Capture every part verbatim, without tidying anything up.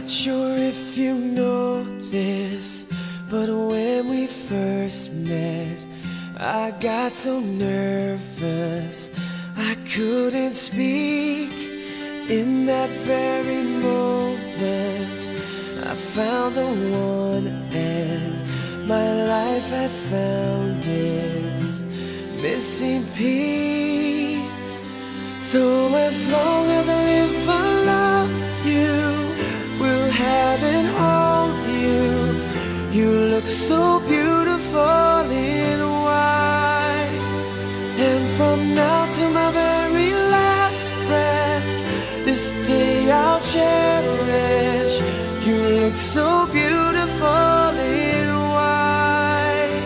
sure if you know this, but when we first met, I got so nervous I couldn't speak. In that very moment, I found the one, and my life had found its missing piece. So as long as I live, I love you, will have and hold you. You look so beautiful in white, and from now to my very last breath, this day I'll cherish. You look so beautiful in white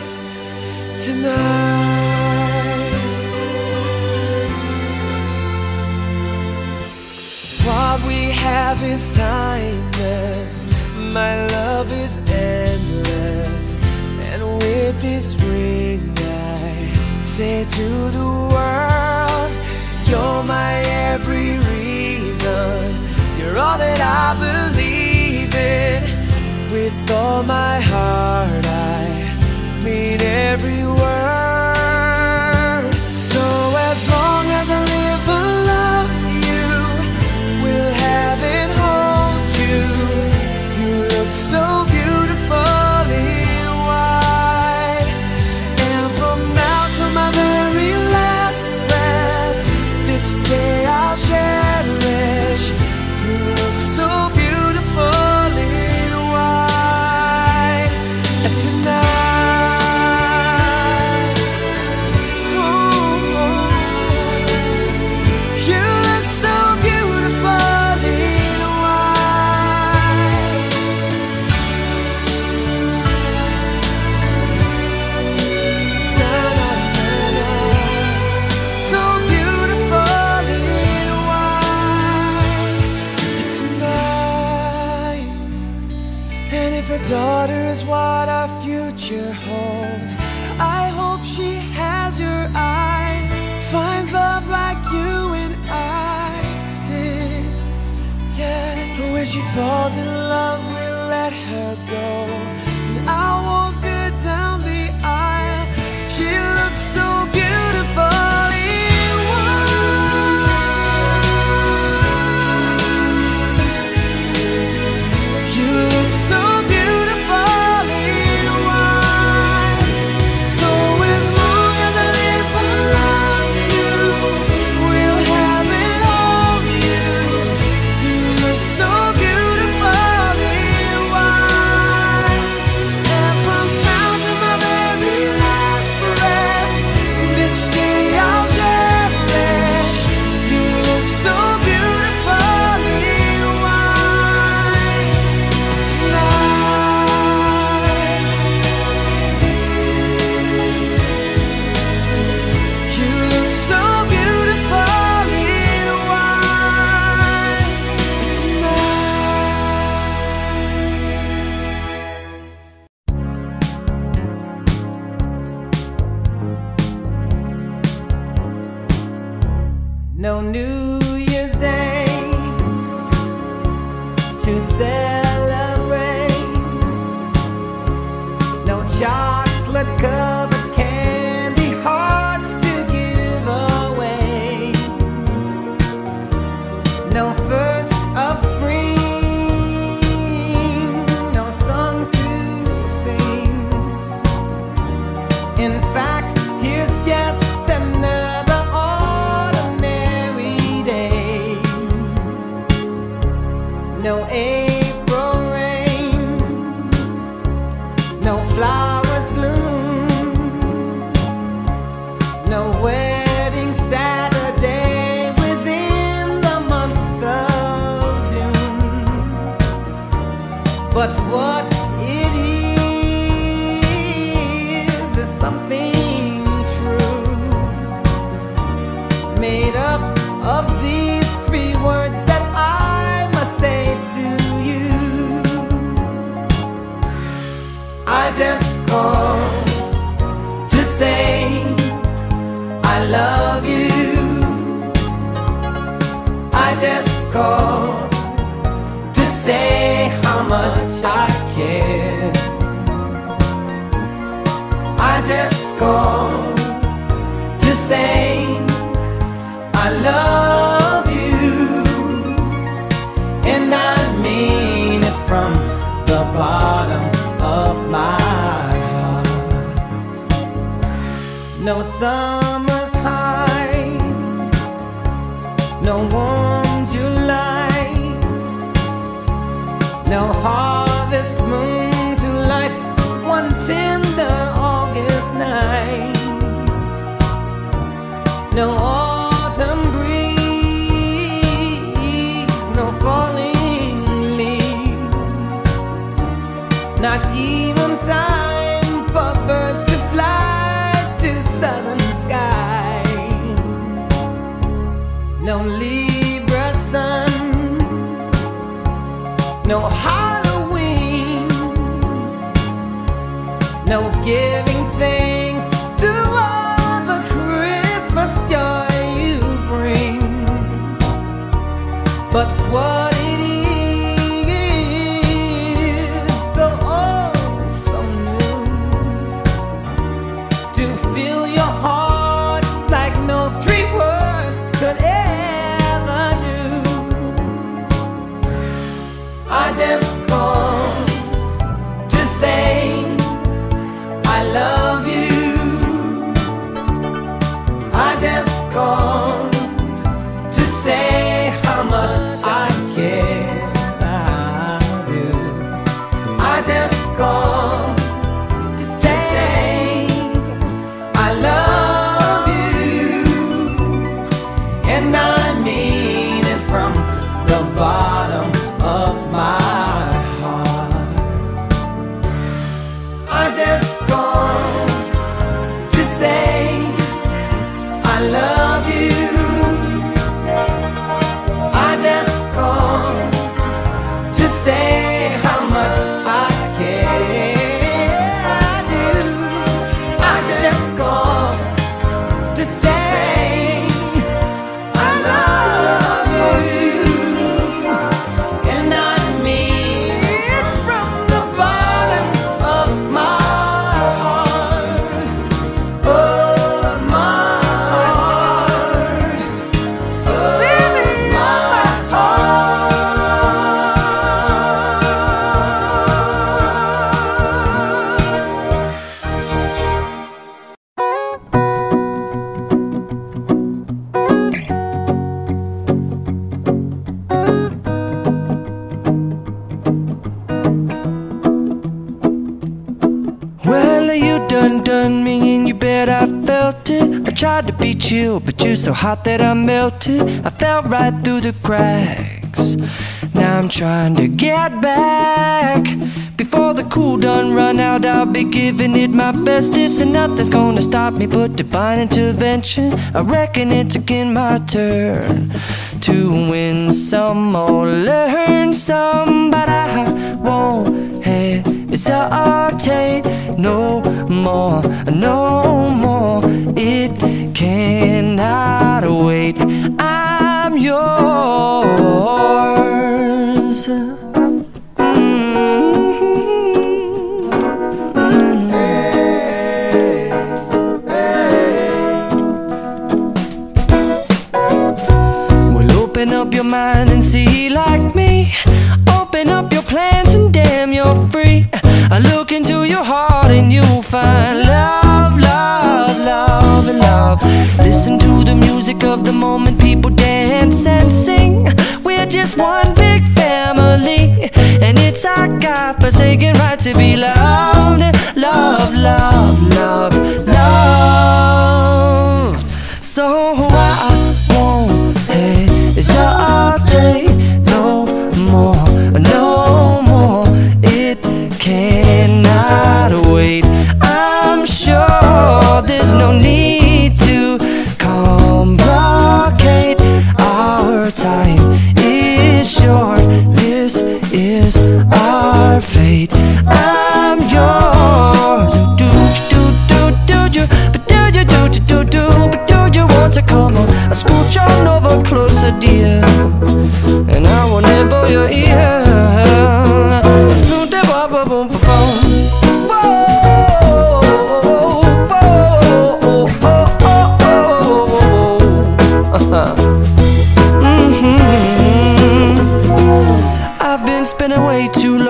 tonight. What we have is timeless, my love is endless, and with this ring I say to the world, you're my every reason, you're all that I believe in. With all my heart I mean every word. So as long as I live, I love you, will have and hold you. You look so beautiful in white, and from now to my very last breath, this day I'll cherish. You look so beautiful in white tonight. Ooh, you look so beautiful in white. Na, na, na, na. So beautiful in white tonight. And if a daughter is what our future holds, I hope she has your eyes, finds love like you and I did. Yeah, but when she falls in love, we'll let her go, and I'll walk her down the aisle. She looks so beautiful in white. You look so beautiful in white. So as long as I live, I love you, will have and hold you. You look so beautiful in white, and from now to my very last breath, this day I'll cherish. You look so beautiful in white tonight. You look so beautiful in white tonight. No New Year's Day to celebrate, no chocolate covered candy hearts to give away, no first of spring, no song to sing. In fact, here's just another ordinary day. No April rain, no flowers bloom, no wedding Saturday within the month of June. But what it is is something true, made up of these three words that I must say to you. I just called to say I love you. I just called to say just called to say I love you, and I mean it from the bottom of my heart. No summer's high, no warm July, no harvest moon to light one tender August night, no autumn breeze, no falling leaves, not even time for birds to fly to southern skies, no Libra sun, no Halloween, no giving thanks to all the Christmas joy you bring. But what it is, the oh so new, to fill your heart like no three words could ever do. I just called to say I love you. I just called to say how much I care. I do. I just called to say I love you, and I mean it from the bottom of my heart. I just called to say I love you. I just called to say how much I care. I do. I just called to say I love you, and I mean it from the bottom of my heart, of my heart, of my heart. Well, you done done me and you bet I felt it. I tried to be chill, but you're so hot that I melted. I fell right through the cracks. Now I'm trying to get back. Before the cool done run out, I'll be giving it my bestest, and nothing's gonna stop me but divine intervention. I reckon it's again my turn to win some or learn some, but I won't hesitate no more, no more. It cannot wait. I'm yours. Open up your mind and see like me. Open up your plans and damn, you're free. I look into your heart and you'll find love, love, love, and love. Listen to the music of the moment, people dance and sing. We're just one big family, and it's our God-forsaken right to be loved. Love, love, love, love. So I won't hesitate no more, no more. It cannot wait. I'm sure there's no need to complicate. Our time is short. This is our fate. I'm yours. Do do do do do, but do you do do do do, but do you want to come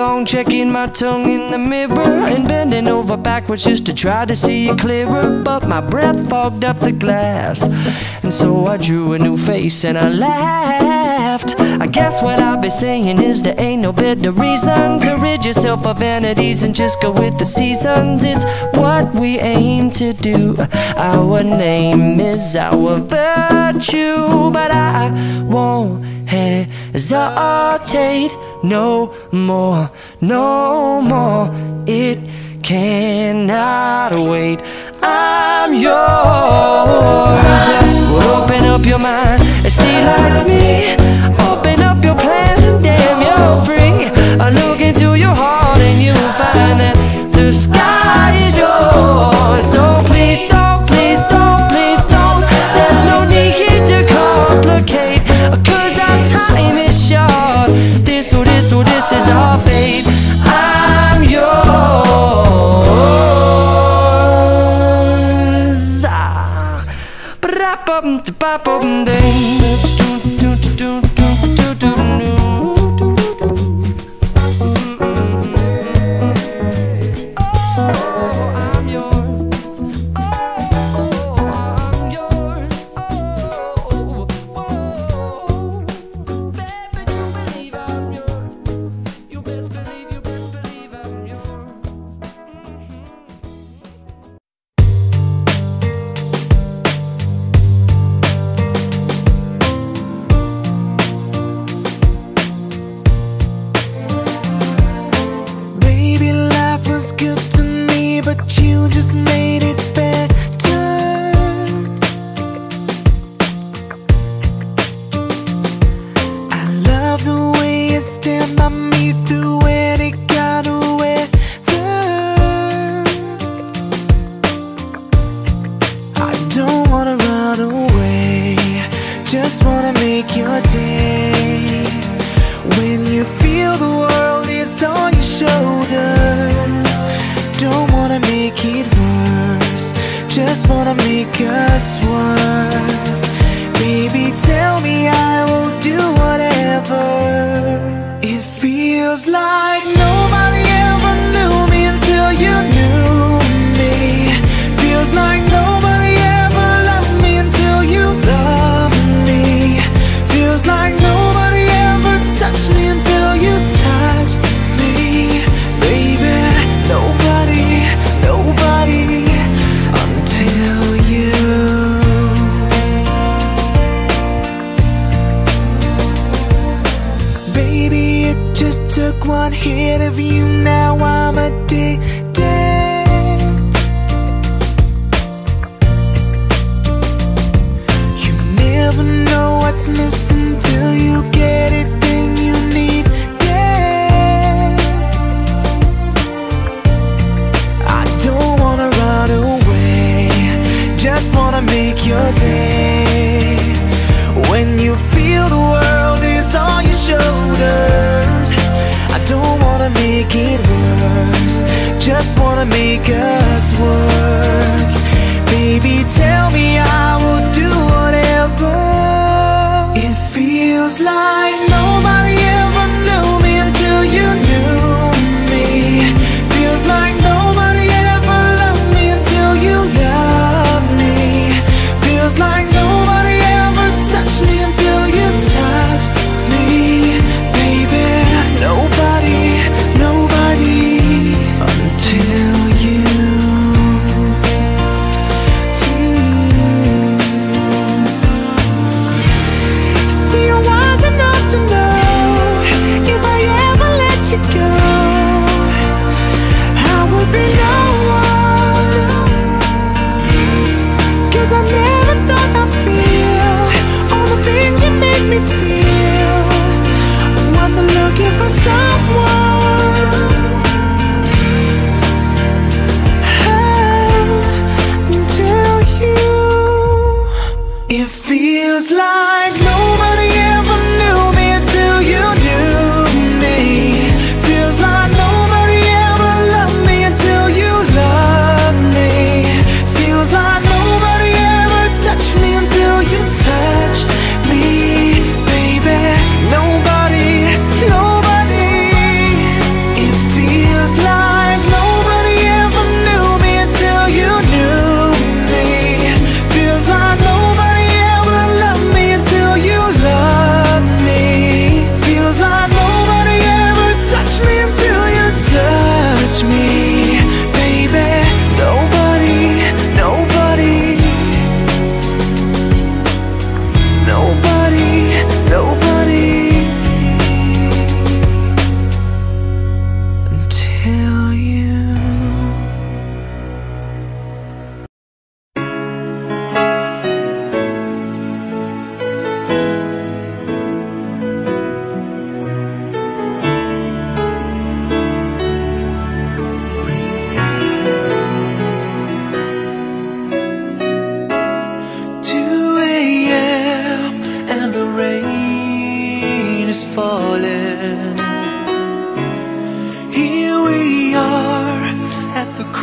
long checking my tongue in the mirror and bending over backwards just to try to see it clearer. But my breath fogged up the glass, and so I drew a new face and I laughed. I guess what I'll be saying is there ain't no better reason to rid yourself of vanities and just go with the seasons. It's what we aim to do. Our name is our virtue, but I won't hesitate no more, no more. It cannot wait. I'm yours. Well, open up your mind and see like me. Open up your plans and damn, you're free. I look into your heart and you'll find that the sky is yours. So please don't, please don't, please don't. There's no need to complicate, 'cause our time is short. This, oh this, oh this is our fate. I'm yours. Ah. Until you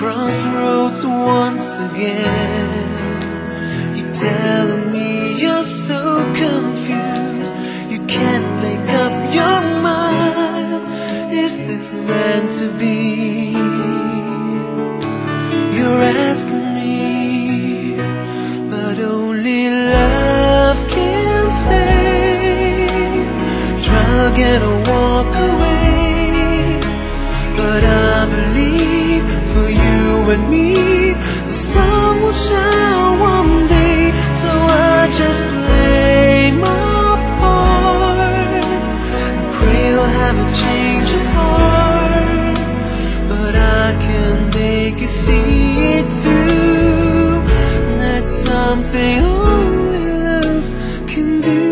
crossroads once again. You're telling me you're so confused, you can't make up your mind. Is this meant to be? You're asking me, but only love can say. Try again or walk away, but I believe for you and me the sun will shine one day. So I just play my part and pray you'll have a change of heart. But I can make you see it through. That's something only love can do.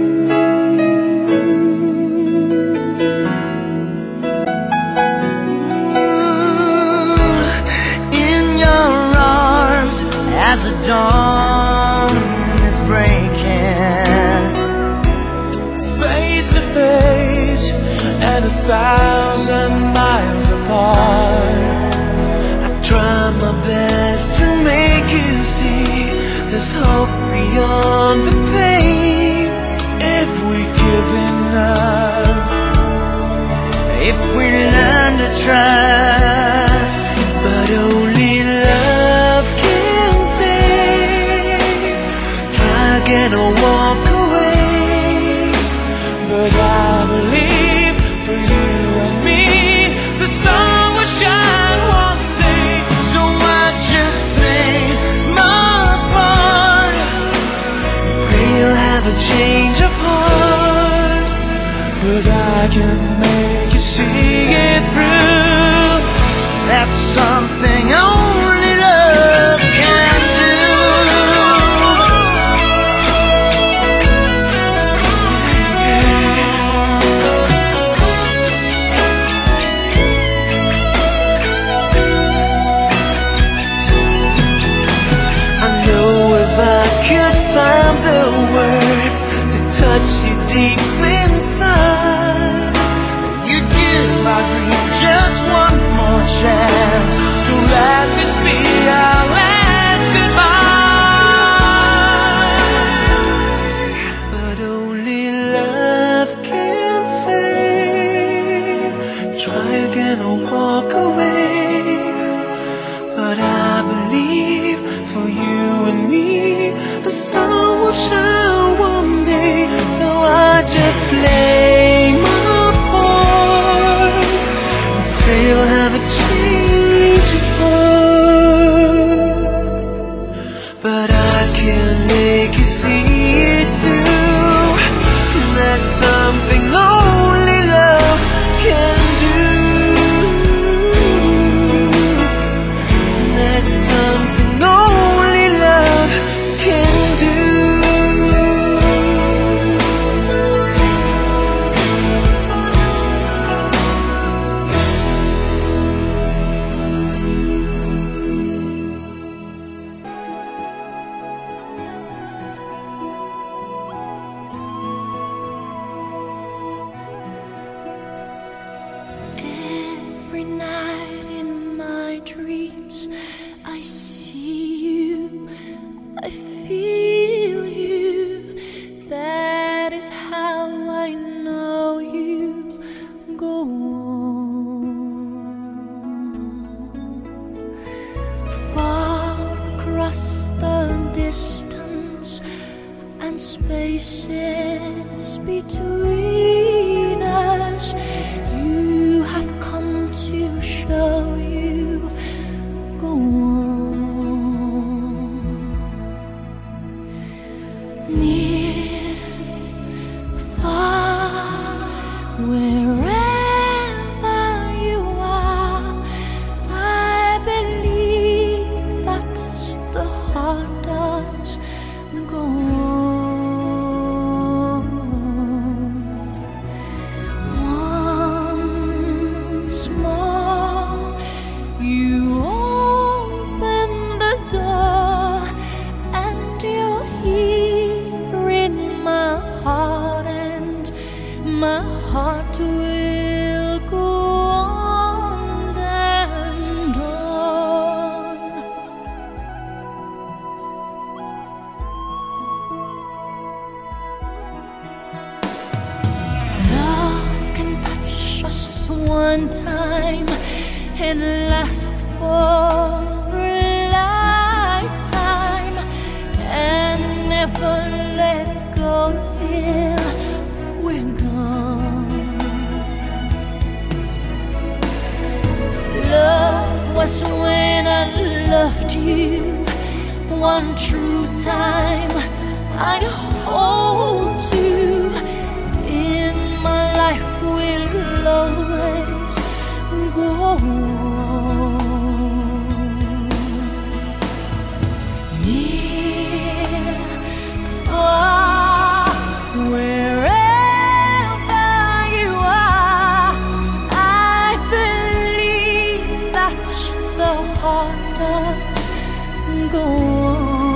In your arms as the dawn is breaking, face to face and a thousand miles apart. I've tried my best to make you see there's hope beyond the pain. If we give enough, if we learn to trust, but only love can save. Try again or walk away, but I believe for you and me the sun will shine one day. So I just play my part, pray you'll have a change of heart. But I can make you see it through. That's something only love can do. I know if I could find the words to touch you deep inside, you'd give my dream just one more chance to let this be our last goodbye. But only love can say. Try again or walk away, but I believe for you and me the sun will shine one day. So I just play my part, pray you'll have a change of heart. But I can make you see it through. That's something only love can do. That's something only love can do. Every night in my dreams, I see you, I feel you. That is how I know you go on. Far across the distance and spaces between us, you have come to show you go on. Near, far, wherever you are, I believe that the heart does go on. Once more can last for a lifetime and never let go till we're gone. Love was when I loved you one true time. I hold you in my life, will always go on. Near, far, wherever you are, I believe that the heart does go on.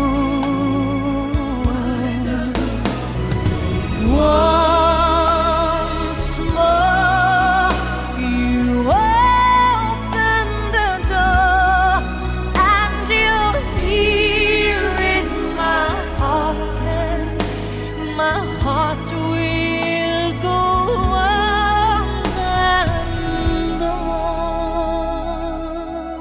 Once more, you open the door, and you're here in my heart, and my heart will go on and on.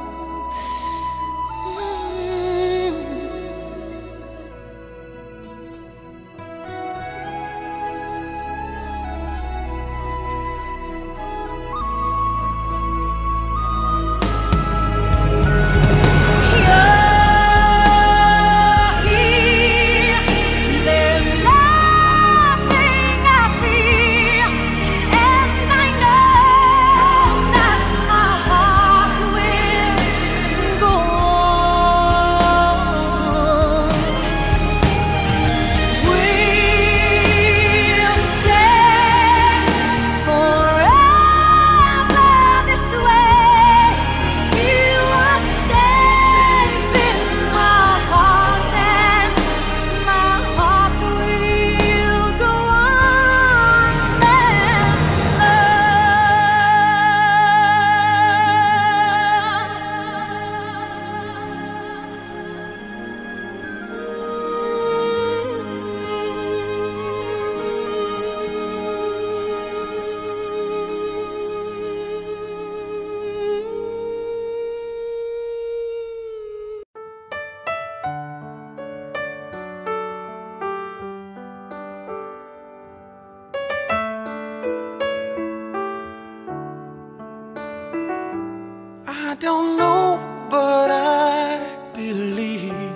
There's nothing I feel, and I know that my heart will go on. We'll stay forever this way. You are safe in my heart, and my heart will go on and I don't know, but I believe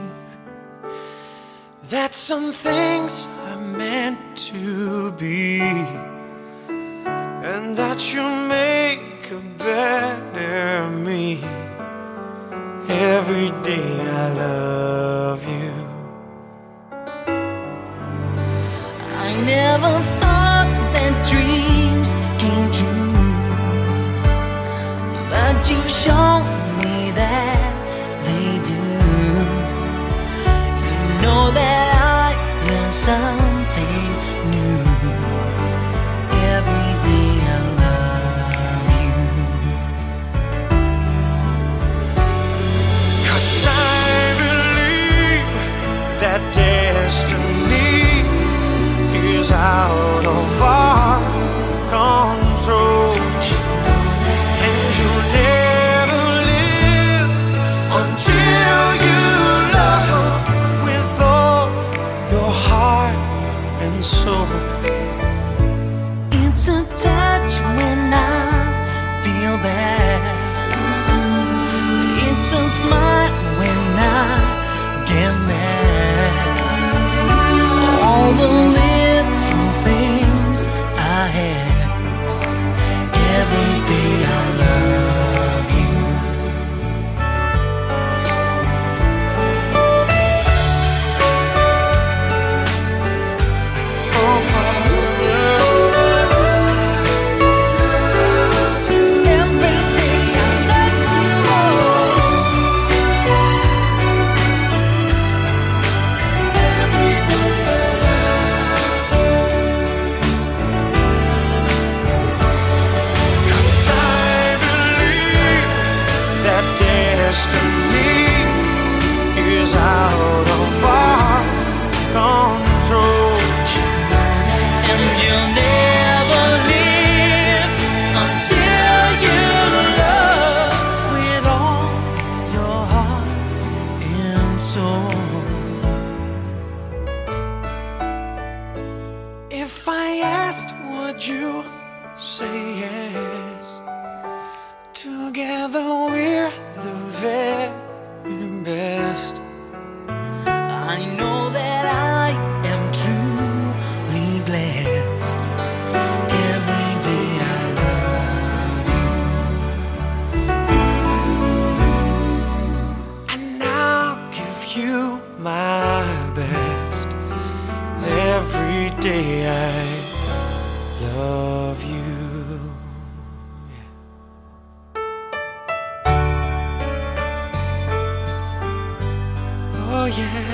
that some things are meant to be, and that you'll make a better me. Every day I love you. I never thought that dreams came true, but you've shown me that they do. You know that I learn something new. Every day I love you. 'Cause I believe that destiny is out of our control, and you'll never live together we're the very best. I know that I am truly blessed. Every day I love you, and I'll give you my best. Every day I love you. Oh yeah.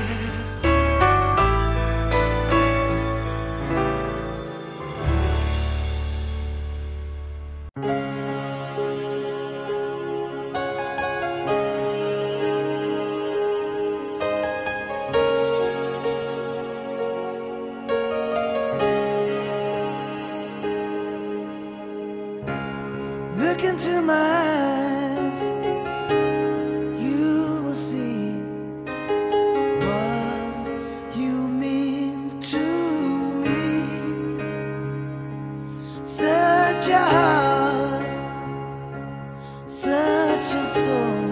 Look into my eyes, you will see what you mean to me. Such a heart, such a soul.